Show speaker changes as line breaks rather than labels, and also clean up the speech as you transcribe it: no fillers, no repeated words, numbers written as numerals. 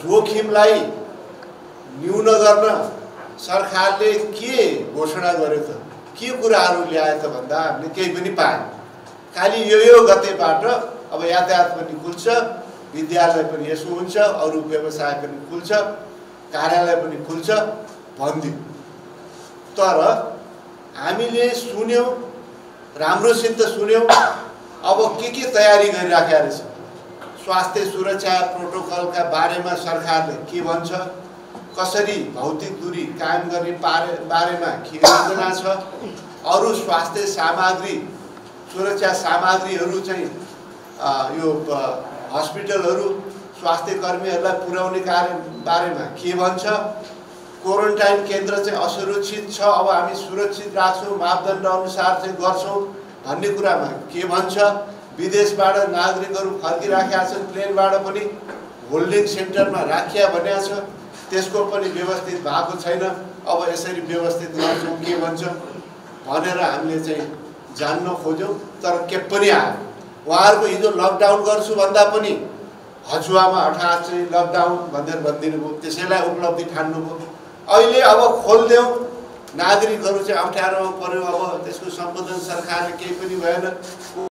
जोखिमलाई न्यून गर्न सरकारले के घोषणा गर्यो त, के कुराहरू ल्यायो त भन्दा हामीले केही पनि पाएन। खालि यो गतेबाट अब यातायात पनि खुल्छ, विद्यालय पनि यसो हुन्छ, अरू व्यवसाय पनि खुल्छ, कार्यालय पनि खुल्छ भनिदियो। तर हामीले सुन्यौँ, राम्रोसित सुन्यौँ, अब के तयारी गरिराखेका रहेछ, स्वास्थ्य सुरक्षा प्रोटोकलका बारेमा सरकारले के भन्छ, कसरी भौतिक दूरी कायम गर्ने बारेमा के योजना छ, अरू स्वास्थ्य सामग्री सुरक्षा सामग्रीहरू चाहिँ यो हस्पिटलहरू स्वास्थ्य कर्मीहरूलाई पुर्याउने बारेमा के भन्छ, क्वारेन्टाइन केन्द्र चाहिँ असुरक्षित छ, अब हामी सुरक्षित राख्छौँ, मापदण्ड अनुसार चाहिँ गर्छौँ भन्ने कुरामा के भन्छ, विदेशबाट नागरिकहरू फर्किराखेका छन्, प्लेनबाट पनि होल्डिङ सेन्टरमा राखिया भनेको छ, त्यसको पनि व्यवस्थित भएको छैन, अब यसरी व्यवस्थित गर्छौँ के भन्छ भनेर हामीले चाहिँ जान्न खोज्यौँ। तर के पनि आयो, उहाँहरूको हिजो लकडाउन गर्छु भन्दा पनि हजुवामा हठात चाहिँ लकडाउन भनेर भनिदिनु भयो, त्यसैलाई उपलब्धि ठान्नुभयो। अहिले अब खोलिदेऊ, नागरिकहरू चाहिँ अप्ठ्यारोमा पर्यो, अब त्यसको सम्बोधन सरकारले केही पनि भएन।